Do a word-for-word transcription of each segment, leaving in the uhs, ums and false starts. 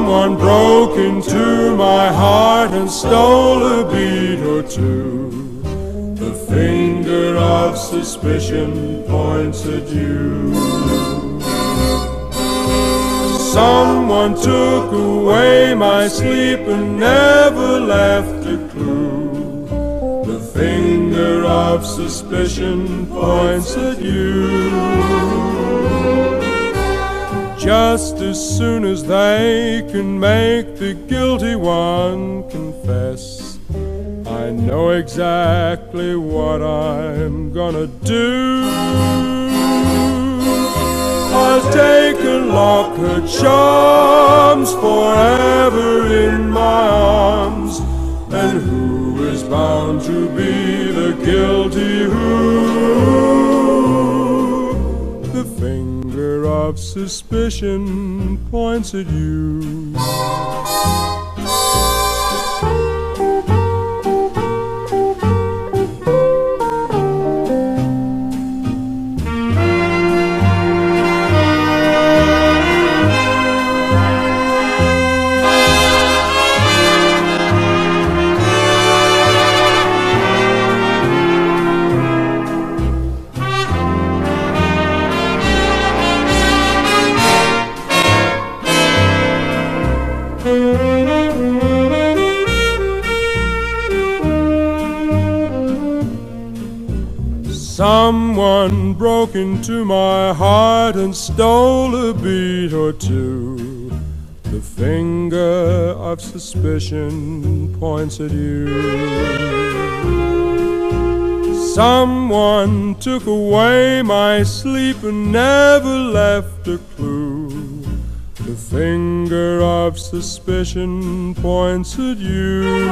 Someone broke into my heart and stole a beat or two. The finger of suspicion points at you. Someone took away my sleep and never left a clue. The finger of suspicion points at you. Just as soon as they can make the guilty one confess, I know exactly what I'm gonna do. I'll take and lock her charms forever in my arms. And who is bound to be the guilty who? The finger of suspicion points at you. Someone broke into my heart and stole a beat or two. The finger of suspicion points at you. Someone took away my sleep and never left a clue. The finger of suspicion points at you.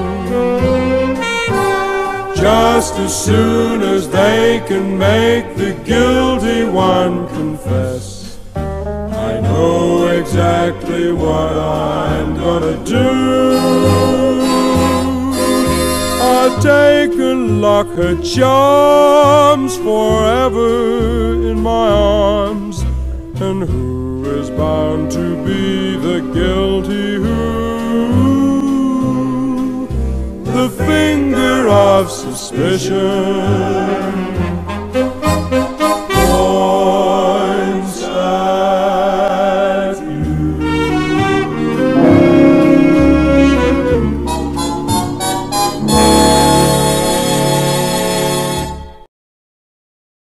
Just as soon as they can make the guilty one confess, I know exactly what I'm gonna do. I'll take and lock her charms forever in my arms. And who is bound to be the guilty who? The finger of suspicion